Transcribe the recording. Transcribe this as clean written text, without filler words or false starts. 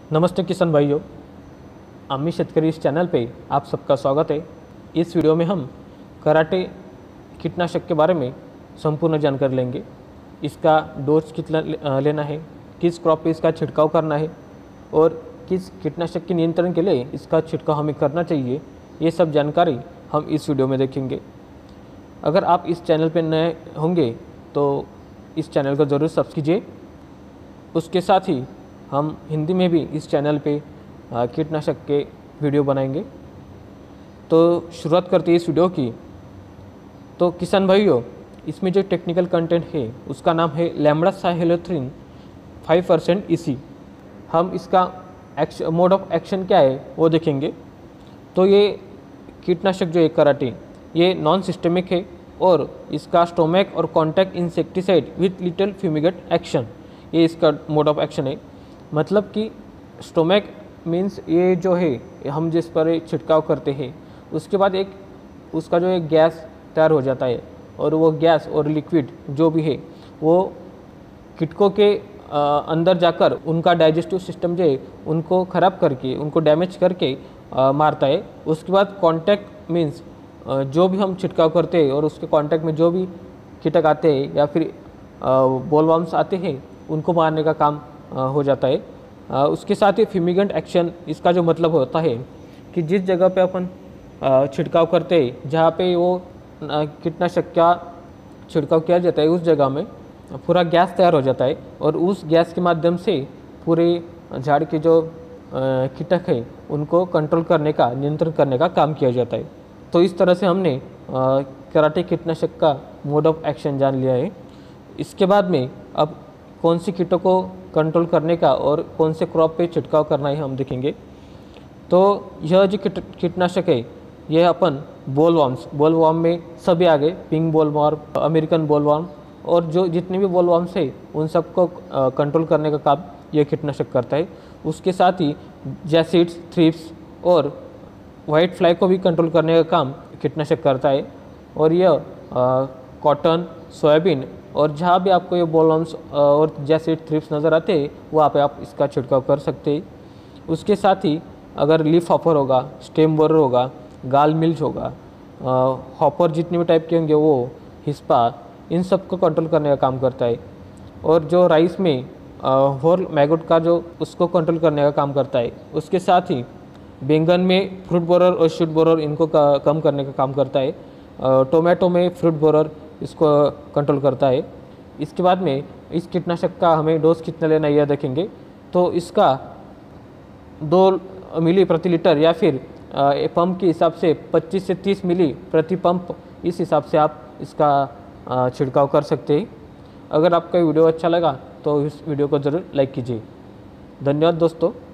नमस्ते किसान भाइयों, आम्ही शेतकरी इस चैनल पे आप सबका स्वागत है। इस वीडियो में हम कराटे कीटनाशक के बारे में संपूर्ण जानकारी लेंगे। इसका डोज कितना लेना है, किस क्रॉप पे इसका छिड़काव करना है और किस कीटनाशक के नियंत्रण के लिए इसका छिड़काव हमें करना चाहिए, ये सब जानकारी हम इस वीडियो में देखेंगे। अगर आप इस चैनल पर नए होंगे तो इस चैनल को ज़रूर सब्सक्राइब कीजिए। उसके साथ ही हम हिंदी में भी इस चैनल पे कीटनाशक के वीडियो बनाएंगे। तो शुरुआत करते हैं इस वीडियो की। तो किसान भाइयों, इसमें जो टेक्निकल कंटेंट है उसका नाम है लैम्ब्डासाइलोथ्रिन 5% EC। हम इसका मोड ऑफ एक्शन क्या है वो देखेंगे। तो ये कीटनाशक जो है कराटे, ये नॉन सिस्टेमिक है और इसका स्टोमैक और contact insecticide with little fumigate action, ये इसका मोड ऑफ एक्शन है। मतलब कि स्टोमैक मीन्स ये जो है हम जिस पर छिड़काव करते हैं उसके बाद उसका जो है गैस तैयार हो जाता है और वो गैस और लिक्विड जो भी है वो कीटकों के अंदर जाकर उनका डाइजेस्टिव सिस्टम जो है उनको ख़राब करके, उनको डैमेज करके मारता है। उसके बाद कॉन्टैक्ट मीन्स जो भी हम छिड़काव करते हैं और उसके कॉन्टैक्ट में जो भी कीटक आते हैं या फिर बोलवर्म्स आते हैं उनको मारने का काम हो जाता है। उसके साथ ही फ्यूमिगेंट एक्शन, इसका जो मतलब होता है कि जिस जगह पे अपन छिड़काव करते हैं, जहाँ पे वो कीटनाशक का छिड़काव किया जाता है, उस जगह में पूरा गैस तैयार हो जाता है और उस गैस के माध्यम से पूरे झाड़ के जो कीटक है उनको कंट्रोल करने का, नियंत्रण करने का काम किया जाता है। तो इस तरह से हमने कराटे कीटनाशक का मोड ऑफ एक्शन जान लिया है। इसके बाद में अब कौन सी कीटों को कंट्रोल करने का और कौन से क्रॉप पे छिड़काव करना है हम देखेंगे। तो यह जो कीटनाशक है यह अपन बोलवर्म में सभी आ गए, पिंक बोलवर्म, अमेरिकन बोलवर्म और जो जितने भी बोलवर्म्स है उन सबको कंट्रोल करने का काम यह कीटनाशक करता है। उसके साथ ही जैसिड्स, थ्रिप्स और वाइट फ्लाई को भी कंट्रोल करने का काम कीटनाशक करता है। और यह कॉटन, सोयाबीन और जहाँ भी आपको ये बोलवर्म्स और जैसे थ्रिप्स नज़र आते हैं वहाँ पे आप इसका छिड़काव कर सकते हैं। उसके साथ ही अगर लीफ हॉपर होगा, स्टेम बोरर होगा, गाल मिल्च होगा, हॉपर जितने भी टाइप के होंगे वो, हिस्पा, इन सब को कंट्रोल करने का काम करता है। और जो राइस में होल मैगोट का जो उसको कंट्रोल करने का काम करता है। उसके साथ ही बैंगन में फ्रूट बोरर और शूट बोरर, इनको कम करने का काम करता है। टोमेटो में फ्रूट बोरर, इसको कंट्रोल करता है। इसके बाद में इस कीटनाशक का हमें डोज कितना लेना यह देखेंगे। तो इसका 2 मिली प्रति लीटर या फिर पंप के हिसाब से 25 से 30 मिली प्रति पंप, इस हिसाब से आप इसका छिड़काव कर सकते हैं। अगर आपका वीडियो अच्छा लगा तो इस वीडियो को ज़रूर लाइक कीजिए। धन्यवाद दोस्तों।